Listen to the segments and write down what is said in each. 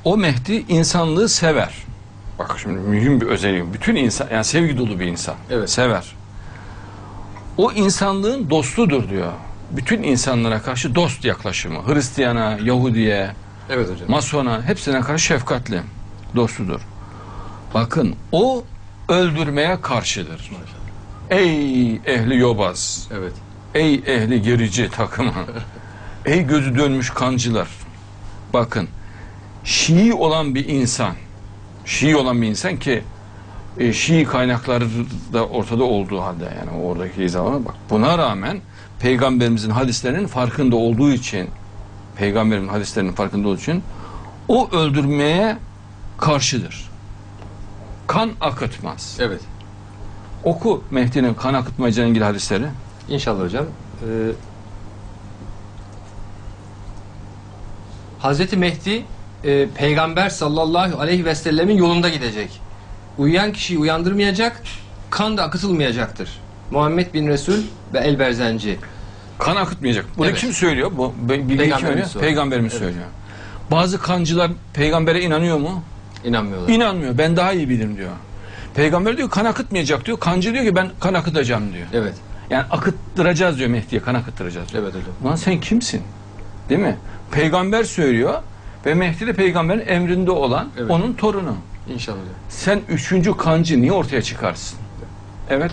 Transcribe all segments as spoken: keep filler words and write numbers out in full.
o Mehdi insanlığı sever. Bak şimdi mühim bir özelliği. Bütün insan, yani sevgi dolu bir insan. Evet. Sever. O insanlığın dostudur diyor. Bütün insanlara karşı dost yaklaşımı. Hristiyana, Yahudiye, Evet hocam. Masona hepsine karşı şefkatli. Dostudur. Bakın o öldürmeye karşıdır. Ey ehli yobaz. Evet. Ey ehli gerici takımı. Ey gözü dönmüş kancılar. Bakın Şii olan bir insan, Şii olan bir insan ki e, Şii kaynakları da ortada olduğu halde, yani oradaki izahına bak. Buna rağmen Peygamberimizin hadislerinin farkında olduğu için, Peygamberimizin hadislerinin farkında olduğu için o öldürmeye karşıdır. Kan akıtmaz. Evet. Oku Mehdi'nin kan akıtmayacağına ilgili hadisleri. İnşallah hocam. Ee, Hazreti Mehdi e, Peygamber sallallahu aleyhi ve sellemin yolunda gidecek. Uyuyan kişiyi uyandırmayacak, kan da akıtılmayacaktır. Muhammed bin Resul ve El-Berzenci. Kan akıtmayacak. Bunu Evet. kim söylüyor? Bu bilgi kim Peygamberimiz söylüyor? söylüyor. Peygamberimiz Evet. söylüyor. Bazı kancılar peygambere inanıyor mu? İnanmıyorlar. İnanmıyor. Ben daha iyi bilirim diyor. Peygamber diyor kan akıtmayacak diyor. Kancı diyor ki ben kan akıtacağım diyor. Evet. Yani akıttıracağız diyor Mehdi'ye, kan akıttıracağız diyor. Evet hocam. Lan sen kimsin? Değil mi? Peygamber söylüyor ve Mehdi de peygamberin emrinde olan Evet. onun torunu. İnşallah hocam. Sen üçüncü kancı niye ortaya çıkarsın? Evet.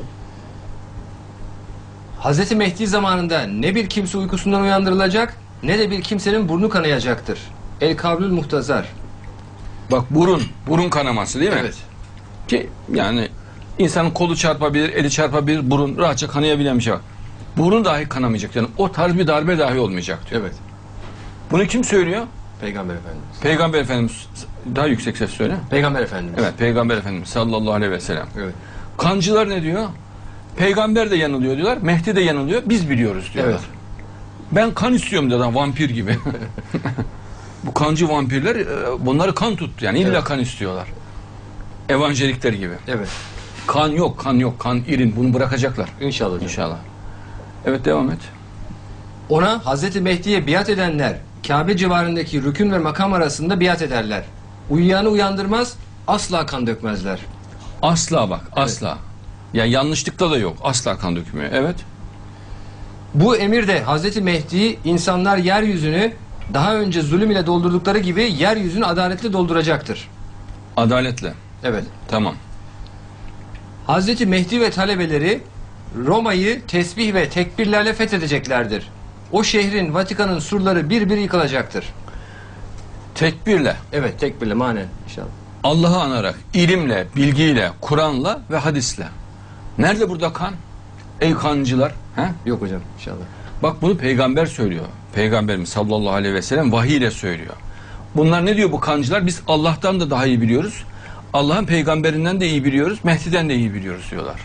Hazreti Mehdi zamanında ne bir kimse uykusundan uyandırılacak, ne de bir kimsenin burnu kanayacaktır. El kablül muhtazar. Bak burun, burun kanaması değil mi? Evet. Ki yani insanın kolu çarpabilir, eli çarpabilir, burun rahatça kanayabilen bir şey var. Burun dahi kanamayacak. Yani o tarz bir darbe dahi olmayacak diyor. Evet. Bunu kim söylüyor? Peygamber Efendimiz. Peygamber Efendimiz. Daha yüksek ses söyle. Peygamber Efendimiz. Evet, Peygamber Efendimiz sallallahu aleyhi ve sellem. Evet. Kancılar ne diyor? Peygamber de yanılıyor diyorlar, Mehdi de yanılıyor, biz biliyoruz diyorlar. Evet. Ben kan istiyorum diyorlar, vampir gibi. Bu kancı vampirler e, bunları kan tuttu, yani illa Evet. kan istiyorlar. Evangelikler gibi. Evet. Kan yok, kan yok, kan irin, bunu bırakacaklar. İnşallah hocam. İnşallah. Evet, devam et. Ona Hazreti Mehdi'ye biat edenler Kabe civarındaki rükün ve makam arasında biat ederler. Uyuyanı uyandırmaz, asla kan dökmezler. Asla bak, asla. Ya yanlışlıkla da yok, asla kan dökmüyor. Evet. Bu emir de Hazreti Mehdi insanlar yeryüzünü daha önce zulüm ile doldurdukları gibi yeryüzünü adaletle dolduracaktır. Adaletle. Evet. Tamam. Hazreti Mehdi ve talebeleri Roma'yı tesbih ve tekbirlerle fethedeceklerdir. O şehrin, Vatikan'ın surları bir bir yıkılacaktır. Tekbirle, Evet, tekbirle manen inşallah. Allah'ı anarak, ilimle, bilgiyle, Kur'an'la ve hadisle. Nerede burada kan? Ey kancılar. He? Yok hocam inşallah. Bak bunu peygamber söylüyor. Peygamberimiz sallallahu aleyhi ve sellem vahiy ile söylüyor. Bunlar ne diyor bu kancılar? Biz Allah'tan da daha iyi biliyoruz. Allah'ın peygamberinden de iyi biliyoruz. Mehdi'den de iyi biliyoruz diyorlar.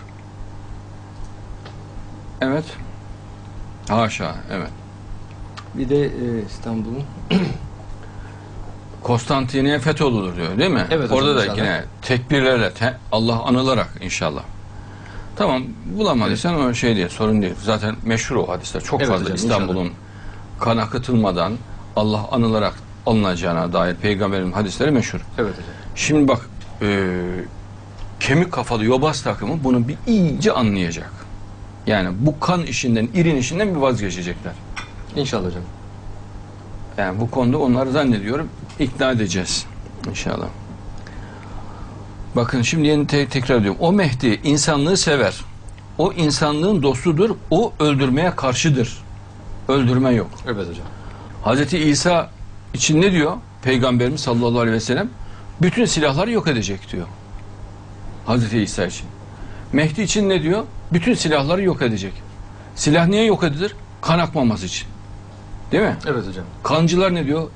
Evet. Haşa, evet. Bir de e, İstanbul'un Konstantiniye fetholudur diyor değil mi? Evet hocam, Orada da inşallah. yine tekbirlerle te, Allah anılarak inşallah. Tamam, bulamadıysan o şey diye, sorun değil. Zaten meşhur o hadisler. Çok Evet fazla hocam, İstanbul'un kan akıtılmadan Allah anılarak alınacağına dair peygamberin hadisleri meşhur. Evet hocam. Şimdi bak e, kemik kafalı yobaz takımı bunu bir iyice anlayacak. Yani bu kan işinden, irin işinden bir vazgeçecekler. İnşallah hocam. Yani bu konuda onları zannediyorum ikna edeceğiz inşallah. Bakın şimdi yeni te tekrar ediyorum. O Mehdi insanlığı sever. O insanlığın dostudur. O öldürmeye karşıdır. Öldürme yok. Evet hocam. Hazreti İsa için ne diyor? Peygamberimiz sallallahu aleyhi ve sellem bütün silahları yok edecek diyor. Hazreti İsa için. Mehdi için ne diyor? Bütün silahları yok edecek. Silah niye yok edilir? Kan akmaması için. Değil mi? Evet hocam. Kancılar ne diyor?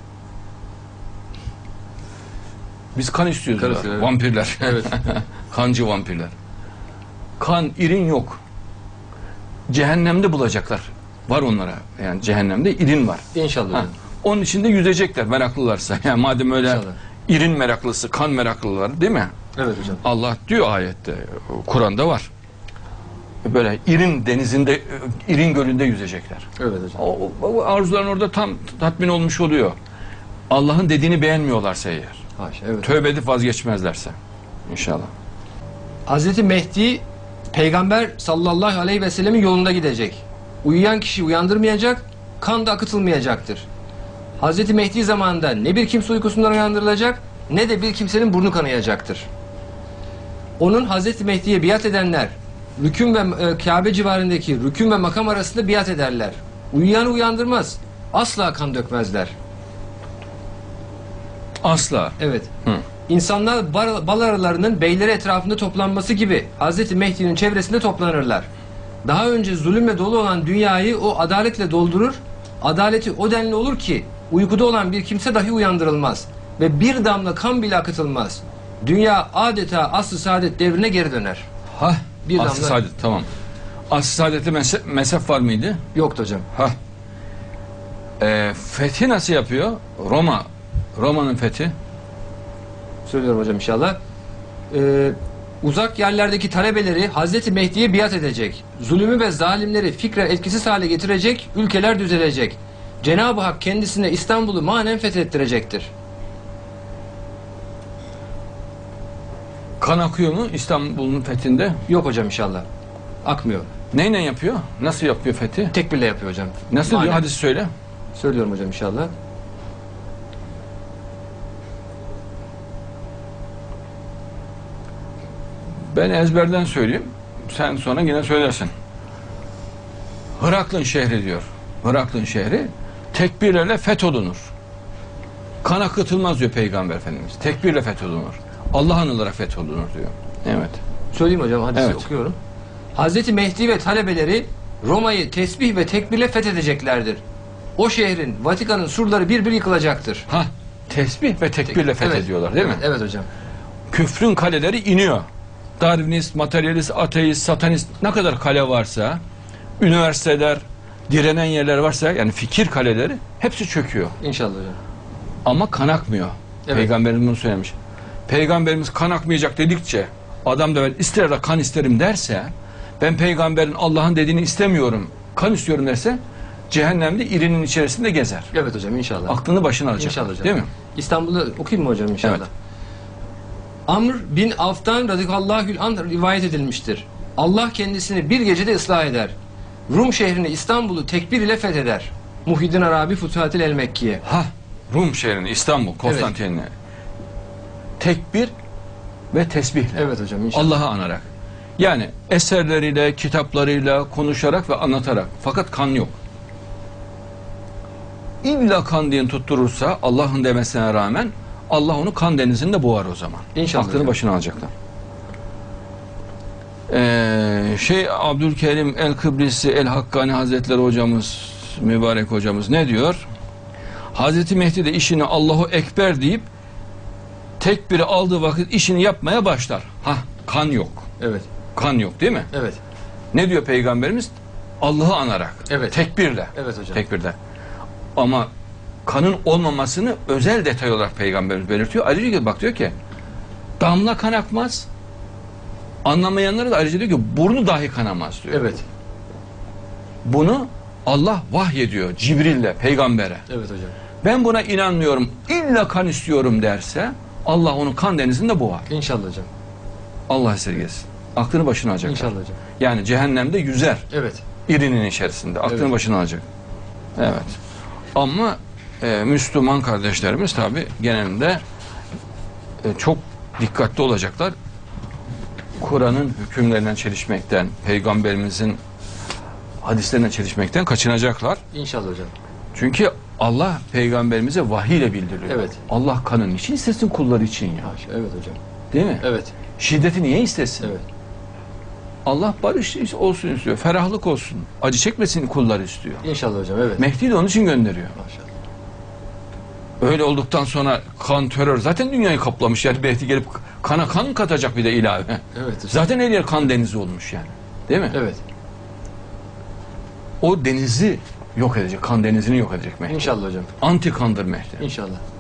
Biz kan istiyoruz Kan diyorlar. istiyor, evet. Vampirler. Evet. Kancı vampirler. Kan, irin yok. Cehennemde bulacaklar. Var onlara. Yani cehennemde irin var. İnşallah Ha. hocam. Onun içinde yüzecekler meraklılarsa. Yani madem öyle İnşallah. irin meraklısı, kan meraklılar değil mi? Evet hocam. Allah diyor ayette, Kur'an'da var. Böyle irin denizinde, irin gölünde yüzecekler. Evet hocam. O, o arzuların orada tam tatmin olmuş oluyor. Allah'ın dediğini beğenmiyorlarsa eğer. Haşa, evet. Tövbe edip vazgeçmezlerse. İnşallah. Hazreti Mehdi Peygamber sallallahu aleyhi ve sellemin yolunda gidecek. Uyuyan kişi uyandırmayacak, kan da akıtılmayacaktır. Hazreti Mehdi zamanında ne bir kimse uykusundan uyandırılacak, ne de bir kimsenin burnu kanayacaktır. Onun Hazreti Mehdi'ye biat edenler, rükün ve e, Kabe civarındaki rükün ve makam arasında biat ederler. Uyuyanı uyandırmaz, asla kan dökmezler. Asla. Evet. Hı. İnsanlar bal, bal arılarının beyleri etrafında toplanması gibi Hazreti Mehdi'nin çevresinde toplanırlar. Daha önce zulümle dolu olan dünyayı o adaletle doldurur, adaleti o denli olur ki uykuda olan bir kimse dahi uyandırılmaz ve bir damla kan bile akıtılmaz. Dünya adeta asr-ı saadet devrine geri döner. Ha, Bir asr-ı damla- saadet, tamam. Asr-ı saadette mese- mezhep var mıydı? Yoktu hocam. Ha. Ee, fethi nasıl yapıyor? Roma. Roma'nın fethi. Söylüyorum hocam inşallah. Ee, uzak yerlerdeki talebeleri Hazreti Mehdi'ye biat edecek. Zulümü ve zalimleri fikren etkisiz hale getirecek, ülkeler düzelecek. Cenab-ı Hak kendisine İstanbul'u manen fethettirecektir. Kan akıyor mu İstanbul'un fethinde? Yok hocam inşallah. Akmıyor. Neyle yapıyor? Nasıl yapıyor fethi? Tekbirle yapıyor hocam. Nasıl Manen. diyor? Hadi söyle. Söylüyorum hocam inşallah. Ben ezberden söyleyeyim. Sen sonra yine söylersin. Hıraklın şehri diyor. Hıraklın şehri tekbirlerle fetholunur. Kan akıtılmaz diyor Peygamber Efendimiz. Tekbirle fetholunur. Allah anılarak fetholunur diyor. Evet. Söyleyeyim hocam hadisi Evet. okuyorum. Hazreti Mehdi ve talebeleri Roma'yı tesbih ve tekbirle fethedeceklerdir. O şehrin, Vatikan'ın surları bir bir yıkılacaktır. Ha, tesbih ve tekbirle fethediyorlar değil mi? Evet, evet hocam. Küfrün kaleleri iniyor. Darwinist, materyalist, ateist, satanist ne kadar kale varsa, üniversiteler, direnen yerler varsa, yani fikir kaleleri hepsi çöküyor. İnşallah hocam. Ama kan akmıyor. Evet. Peygamberimiz bunu söylemiş. Peygamberimiz kan akmayacak dedikçe adam da ben ister de kan isterim derse, ben peygamberin Allah'ın dediğini istemiyorum, kan istiyorum derse cehennemde irinin içerisinde gezer. Evet hocam inşallah. Aklını başına alacak. İnşallah hocam. Değil mi? İstanbul'da okuyayım mı hocam inşallah? Evet. Amr bin Avf'tan radıyallahu anh rivayet edilmiştir. Allah kendisini bir gecede ıslah eder. Rum şehrini İstanbul'u tekbir ile fetheder. Muhyiddin Arabi Futuhatil el Mekkiye. Ha, Rum şehrini, İstanbul, Konstantin'e tekbir ve tesbihle. Evet hocam inşallah. Allah'ı anarak. Yani eserleriyle, kitaplarıyla, konuşarak ve anlatarak. Fakat kan yok. İlla kan diye tutturursa Allah'ın demesine rağmen Allah onu kan denizinde boğar o zaman. İnşallah Aklını hocam. başına alacaklar. Ee, şey Abdülkerim el-Kıbrisi el-Hakkani Hazretleri hocamız, mübarek hocamız ne diyor? Hazreti Mehdi de işini Allahu Ekber deyip tekbiri aldığı vakit işini yapmaya başlar. Ha, kan yok. Evet. Kan yok değil mi? Evet. Ne diyor Peygamberimiz? Allah'ı anarak. Evet. Tekbirle. Evet hocam. Tekbirle. Ama kanın olmamasını özel detay olarak Peygamberimiz belirtiyor. Ayrıca diyor, bak diyor ki damla kan akmaz. Anlamayanlara da ayrıca diyor ki burnu dahi kanamaz diyor. Evet. Bunu Allah vahyediyor Cibril'le peygambere. Evet hocam. Ben buna inanmıyorum. İlla kan istiyorum derse Allah onu kan denizinde boğar. İnşallah hocam. Allah esirgesin. Aklını başına alacak. İnşallah hocam. Yani cehennemde yüzer. Evet. İrinin içerisinde. Aklını Evet. başına alacak. Evet. Ama e, Müslüman kardeşlerimiz tabi genelinde e, çok dikkatli olacaklar. Kur'an'ın hükümlerinden çelişmekten, Peygamberimizin hadislerine çelişmekten kaçınacaklar. İnşallah hocam. Çünkü Allah Peygamberimize vahiy ile bildiriyor. Evet. Allah kanın için istesin kulları için ya. Haşa. Evet hocam. Değil mi? Evet. Şiddeti niye istesin? Evet. Allah barış olsun istiyor. Ferahlık olsun. Acı çekmesin kulları istiyor. İnşallah hocam. Evet. Mehdi de onun için gönderiyor. Maşallah. Öyle olduktan sonra kan, terör zaten dünyayı kaplamış. Yani Mehdi gelip kana kan katacak bir de ilave. Evet hocam. Zaten her yer kan denizi olmuş yani. Değil mi? Evet. O denizi yok edecek. Kan denizini yok edecek Mehdi. İnşallah hocam. Anti kandır Mehdi. İnşallah.